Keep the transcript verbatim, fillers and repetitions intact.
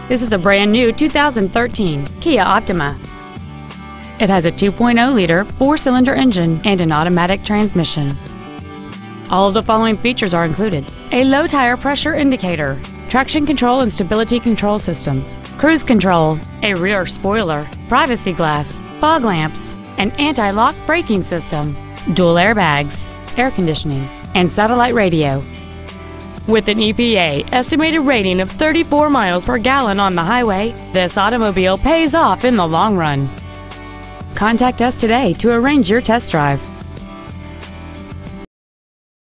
This is a brand new two thousand thirteen Kia Optima. It has a two point oh liter four-cylinder engine and an automatic transmission. All of the following features are included: a low tire pressure indicator, traction control and stability control systems, cruise control, a rear spoiler, privacy glass, fog lamps, an anti-lock braking system, dual airbags, air conditioning, and satellite radio. With an E P A estimated rating of thirty-four miles per gallon on the highway, this automobile pays off in the long run. Contact us today to arrange your test drive.